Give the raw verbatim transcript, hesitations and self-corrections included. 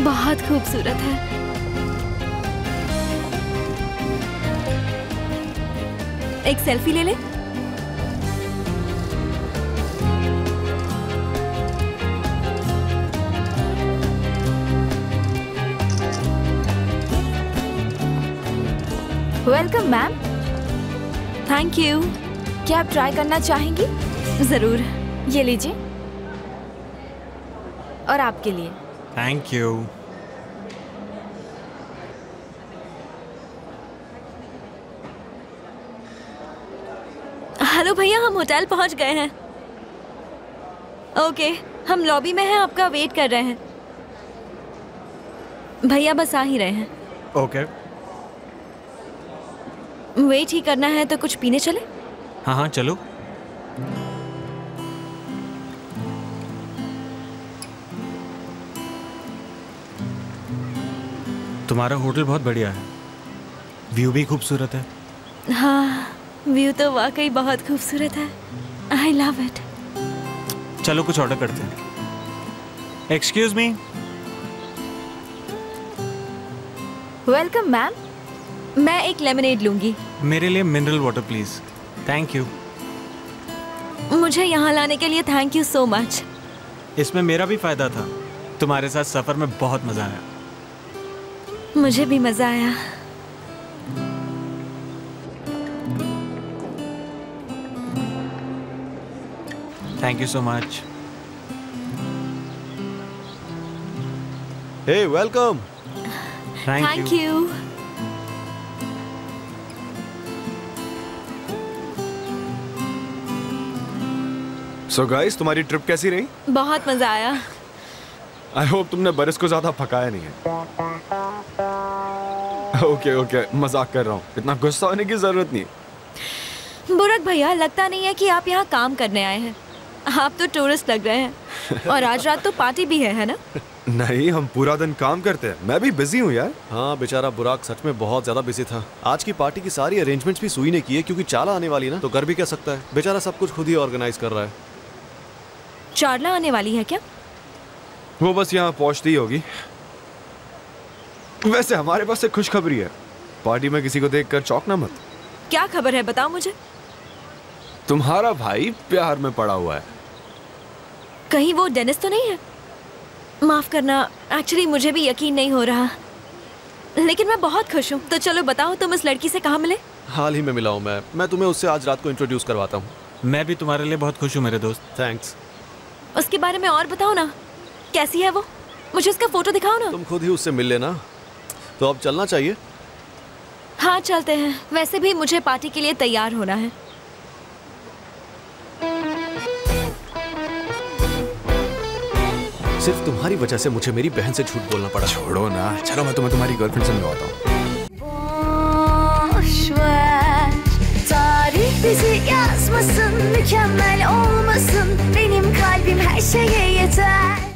बहुत खूबसूरत है। एक सेल्फी ले ले। Welcome ma'am. Thank you. क्या आप ट्राई करना चाहेंगी? जरूर। ये लीजिए, और आपके लिए। Thank you. हेलो भैया, हम होटल पहुंच गए हैं। ओके, हम लॉबी में हैं, आपका वेट कर रहे हैं। भैया बस आ ही रहे हैं। ओके। वेट ही करना है तो कुछ पीने चले? हाँ हाँ चलो। तुम्हारा होटल बहुत बढ़िया है, व्यू भी खूबसूरत है। हाँ, व्यू तो वाकई बहुत खूबसूरत है। I love it. चलो कुछ ऑर्डर करते हैं। Excuse me. Welcome ma'am. मैं एक लेमनेड लूंगी। मेरे लिए mineral water please. Thank you. मुझे यहाँ लाने के लिए थैंक यू सो मच। इसमें मेरा भी फायदा था। तुम्हारे साथ सफर में बहुत मजा आया। मुझे भी मजा आया। Thank you so much. Hey welcome. Thank you. So guys, तुम्हारी ट्रिप कैसी रही? बहुत मजा आया। आई होप तुमने बरिस को ज्यादा पकाया नहीं है। ओके ओके, मजाक कर रहा हूँ, इतना गुस्सा होने की जरूरत नहीं। बुरक भैया, लगता नहीं है कि आप यहाँ काम करने आए हैं। आप तो टूरिस्ट लग रहे हैं। और आज रात तो पार्टी भी है, है ना? नहीं, हम पूरा दिन काम करते हैं। मैं भी बिजी हूँ यार। हाँ, बेचारा बुराक सच में बहुत ज्यादा बिजी था। आज की पार्टी की सारी अरेंजमेंट्स भी सुई ने की है, क्योंकि चाला आने वाली ना, तो कर भी क्या सकता है। बेचारा सब कुछ खुद ही ऑर्गेनाइज कर रहा है। चारला आने वाली है क्या? वो बस यहाँ पहुँचती ही होगी। वैसे हमारे पास एक खुशखबरी है। पार्टी में किसी को देखकर चौंकना मत। क्या खबर है, बताओ मुझे। तुम्हारा भाई प्यार में पड़ा हुआ है। कहीं वो डेनिस तो नहीं है? माफ करना, एक्चुअली मुझे भी यकीन नहीं हो रहा, लेकिन मैं बहुत खुश हूँ। तो चलो बताओ, तुम इस लड़की से कहाँ मिले? हाल ही में मिला हूँ मैं मैं तुम्हें उससे आज रात को इंट्रोड्यूस करवाता हूँ। मैं भी तुम्हारे लिए बहुत खुश हूँ मेरे दोस्त। थैंक्स। उसके बारे में और बताओ ना, कैसी है वो? मुझे उसका फोटो दिखाओ ना। तुम खुद ही उससे मिल लेना। तो अब चलना चाहिए। हाँ चलते हैं। वैसे भी मुझे पार्टी के लिए तैयार होना है। सिर्फ तुम्हारी वजह से मुझे मेरी behen से झूठ बोलना पड़ा। छोड़ो ना, चलो मैं तुम्हें तुम्हारी गर्लफ्रेंड से मिलवाता हूँ। Tarih bizi yazmasın, mükemmel olmasın. Benim kalbim her şeye yeter.